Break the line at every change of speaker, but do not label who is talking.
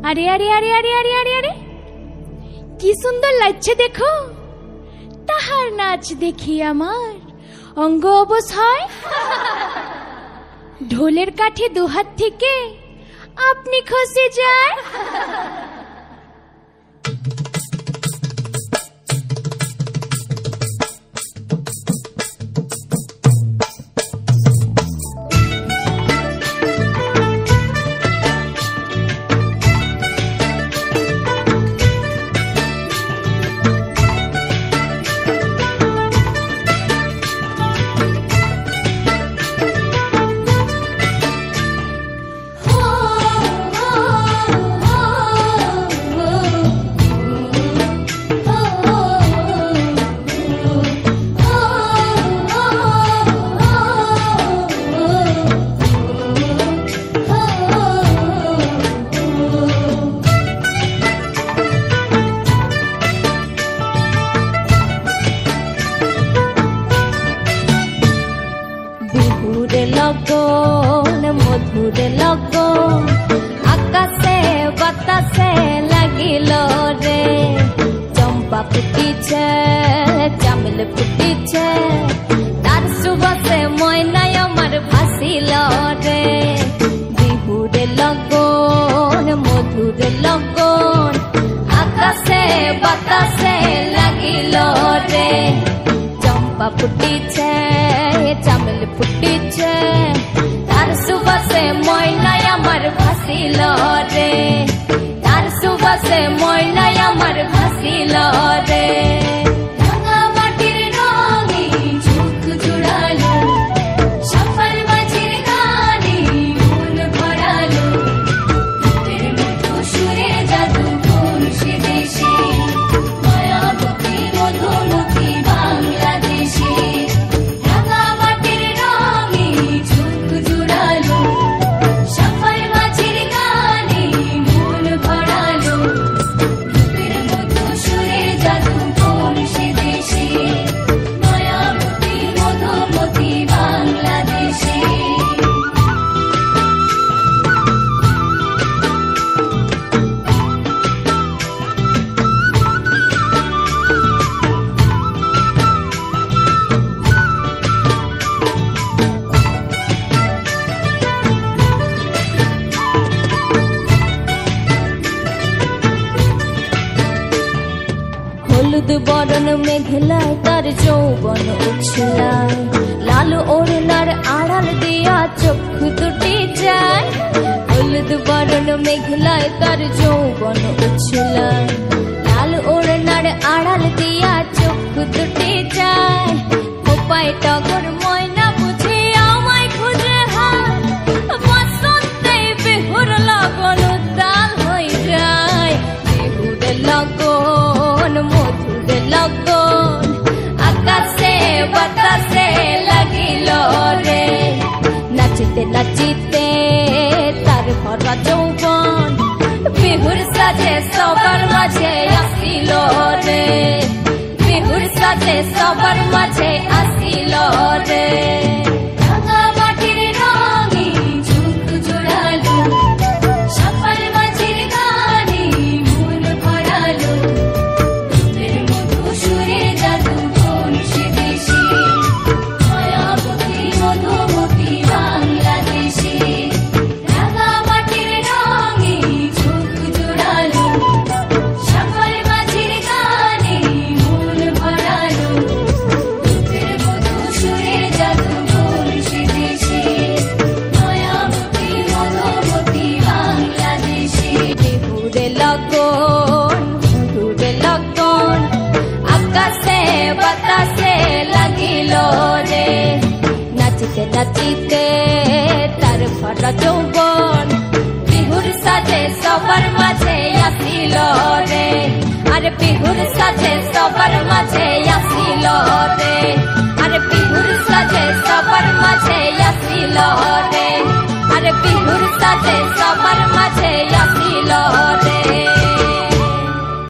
আরে আরে আরে আরে আরে আরে আরে কি সুন্দর লাগছে দেখো, তাহার নাচ দেখি আমার অঙ্গ অবশ হয়। ঢোলের কাঠে দুহাত থেকে আপনি খসে যায়। লগন মধুর লগন আকাশে বাতাসে লাগিল রে, চম্পা ফুটিছে চামেল ফুটিছে তার সুবাসে ময়নায় আমার ভাসিল রে। বিহুর লগন মধুর লগন আকাশে বাতাসে লাগিল রে, চম্পা ফুটিছে চামেল ফুটিছে তার সুবাসে ময়নায় আমার ভাসিল রে, তার সুবাসে ময়নায় আমার ভাসিল রে। রাঙা মাটির রঙে চোখ জুড়ালো, সফল মাঝির গানে মন ভরালো, রূপের মতো সুরে জাদু সে দেশে মায়াবতী মধুমতি বাংলাদেশে। হলুদ বরণ মেঘলায় তার যৌবন উছলায়, লাল ওড়নার আড়াল দিয়া চক্ষু দুটি যায়। হলুদ বরণ মেঘলায় তার যৌবন উছলায়, লাল ওড়নার আড়াল দিয়া চক্ষু দুটি যায়। খোপায় টগর ময়না বুঝে আমায় খুঁজে হায়, বসন্তে বিহুর লগন উত্তাল হয়ে যায়। বিহুর লগন মধুর লগন আকাশে বাতাসে লাগিল রে, নাচিতে নাচিতে তার ভরা যৌবন বিহুর সাজে সবার মাঝে আসিল রে, বিহুর সাজে সবার মাঝে আসিল রে। রাঙা মাটির রঙে চোখ জোড়ালো, সফল মাঝির গানে মন ভরালো, রূপের মতো সুরে জাদু সে দেশে মায়াবতী মধুমতি বাংলাদেশে। রাঙা মাটির রঙে চোখ জোড়ালো, সফল মাঝির গানে মন ভরালো, রূপের মতো সুরে জাদু সে দেশে মায়াবতী মধুমতি বাংলাদেশে। বিহুর লগন মধুর লগন আকাশে বাতাসে লাগিল রে, নাচিতে নাচিতে তার ভরা যৌবন বিহুর সাজে সবার মাঝে আসিল রে, আরে বিহুর সাজে সবার মাঝে আসিল রে, আরে বিহুর সাজে সবার মাঝে আসিল রে, আরে বিহুর সাজে সবার মাঝে আসিল রে।